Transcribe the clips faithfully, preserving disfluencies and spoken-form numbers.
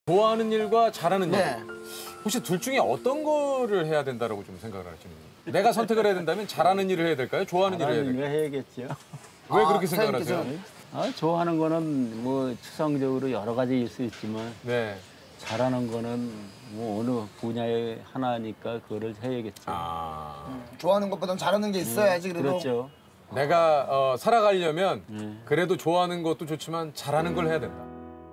좋아하는 일과 잘하는 일. 네. 혹시 둘 중에 어떤 거를 해야 된다고 좀 생각을 하시는 거예요? 내가 선택을 해야 된다면 잘하는 일을 해야 될까요? 좋아하는 일을 해야 잘하는 될까요? 일 해야겠죠. 왜 아, 그렇게 생각을 하세요? 사장님께서는? 아, 좋아하는 거는 뭐 추상적으로 여러 가지일 수 있지만 네. 잘하는 거는 뭐 어느 분야의 하나니까 그거를 해야겠죠. 아. 좋아하는 것보다는 잘하는 게 있어야지 그래도. 그렇죠. 내가 어, 살아가려면 네. 그래도 좋아하는 것도 좋지만 잘하는 걸 해야 된다.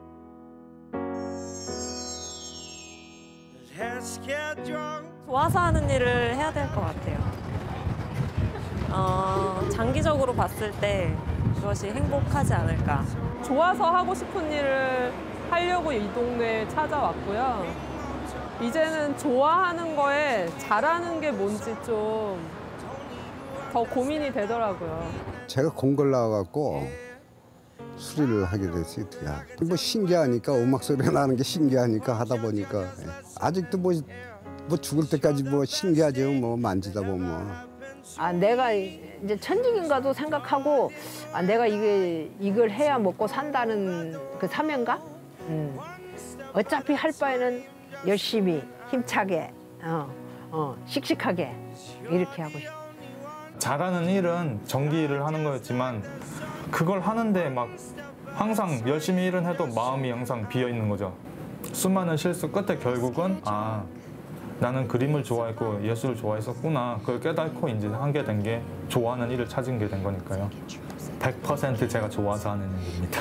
좋아서 하는 일을 해야 될 것 같아요. 어, 장기적으로 봤을 때 그것이 행복하지 않을까. 좋아서 하고 싶은 일을 하려고 이 동네에 찾아왔고요. 이제는 좋아하는 거에 잘하는 게 뭔지 좀 더 고민이 되더라고요. 제가 공걸 나와갖고 수리를 하게 됐어요. 뭐 신기하니까 음악 소리가 나는 게 신기하니까 하다 보니까 예. 아직도 뭐, 뭐 죽을 때까지 뭐 신기하죠. 뭐 만지다 보면. 아, 내가 이제 천직인가도 생각하고 아, 내가 이게 이걸 해야 먹고 산다는 그 사명감? 음. 어차피 할 바에는 열심히 힘차게 어, 어, 씩씩하게 이렇게 하고 싶어. 잘하는 일은 전기 일을 하는 거였지만 그걸 하는데 막 항상 열심히 일은 해도 마음이 항상 비어 있는 거죠. 수많은 실수 끝에 결국은 아 나는 그림을 좋아했고 예술을 좋아했었구나. 그걸 깨닫고 이제 하게 된 게 좋아하는 일을 찾은 게 된 거니까요. 백 퍼센트 제가 좋아서 하는 일입니다.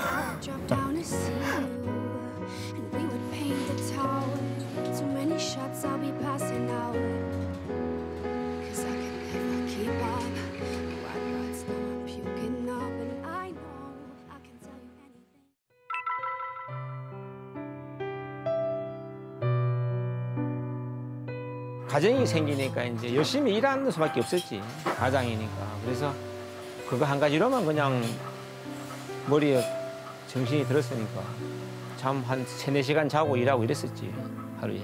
가정이 생기니까 이제 열심히 일하는 수밖에 없었지. 가장이니까. 그래서 그거 한 가지로만 그냥 머리에 정신이 들었으니까 참 한 세네 시간 자고 일하고 이랬었지, 하루에.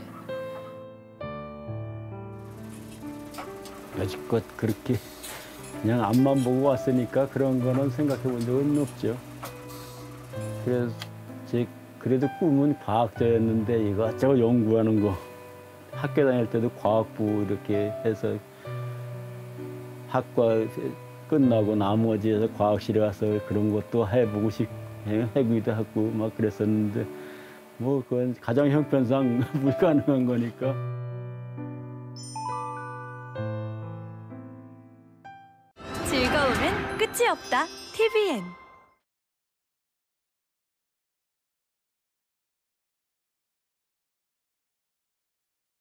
여지껏 그렇게 그냥 앞만 보고 왔으니까 그런 거는 생각해 본 적은 없죠. 그래서 제 그래도 꿈은 과학자였는데 이것저것 연구하는 거. 학교 다닐 때도 과학부 이렇게 해서 학과 끝나고 나머지에서 과학실에 가서 그런 것도 해보고 싶, 해보기도 하고 막 그랬었는데 뭐 그건 가정 형편상 불가능한 거니까. 즐거움은 끝이 없다. 티비엔.